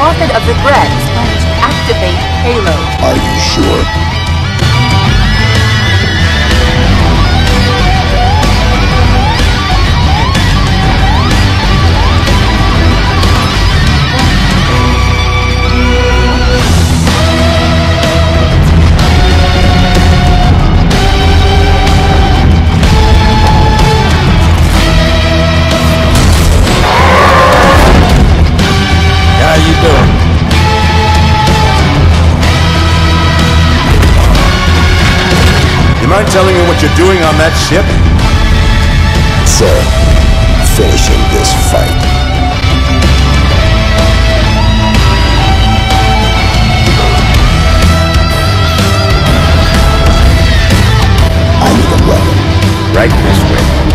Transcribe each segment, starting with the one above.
method of the threat. Activate payload. Are you sure? How you doing? You mind telling me what you're doing on that ship? Sir, finishing this fight. I need a weapon. Right this way.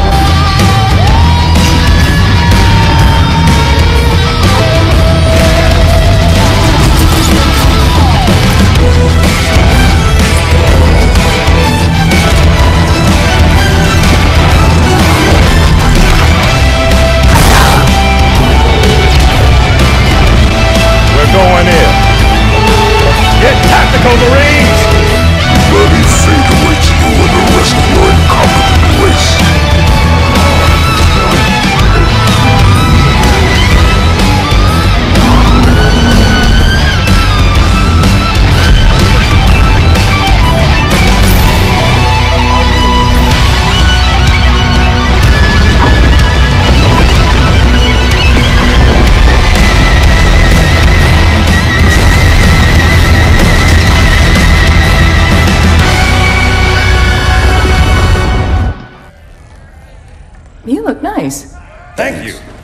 Going in. Get tactical, Marines! Bloody fate awaits you and the rest of your incompetent race. You look nice. Thank you.